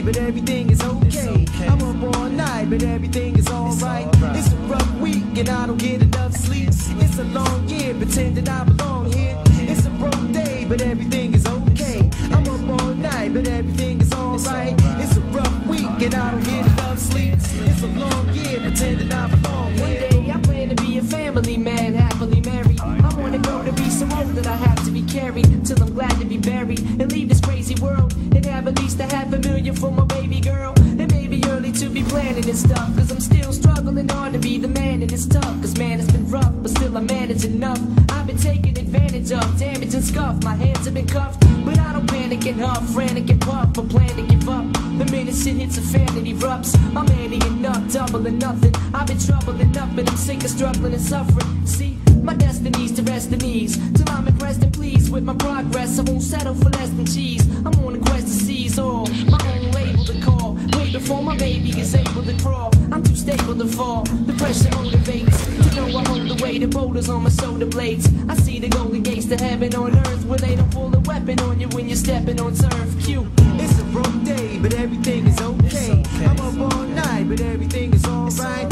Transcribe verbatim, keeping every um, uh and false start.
but everything is okay. I'm up all night, but everything is alright. It's a rough week and I don't get enough sleep. It's a long year pretending I belong here. It's a broke day, but everything is okay. I'm up all night, but everything is alright. It's a rough week and I don't get enough sleep. It's a long year pretending I belong here. One day I plan to be a family man, happily married. I wanna go to be so old that I have to be carried till I'm glad to be buried and leave this crazy world and have at least a half a million for my baby girl. It may be early to be planning this stuff, cause I'm still struggling hard to be the man, and it's tough, cause man it's been rough, but still I manage enough. I've been taken advantage of, damaged and scuffed, my hands have been cuffed, but I don't panic and huff, frantic and puff, or plan to give up. The minute shit hits a fan it erupts, I'm manning enough, double or nothing. I've been troubled enough, but I'm sick of struggling and suffering. See, my destiny's to rest in ease, till I'm impressed and pleased with my progress. I won't settle for less than cheese. I'm on a quest to seize all, my own label to call. Way before my baby is able to crawl, I'm too stable to fall. The pressure motivates to know I hold the weight of boulders on my shoulder blades. I see the golden gates to heaven on earth, where they don't pull a weapon on you when you're stepping on turf. Q. It's a broke day, but everything is okay. I'm up all night, but everything is alright.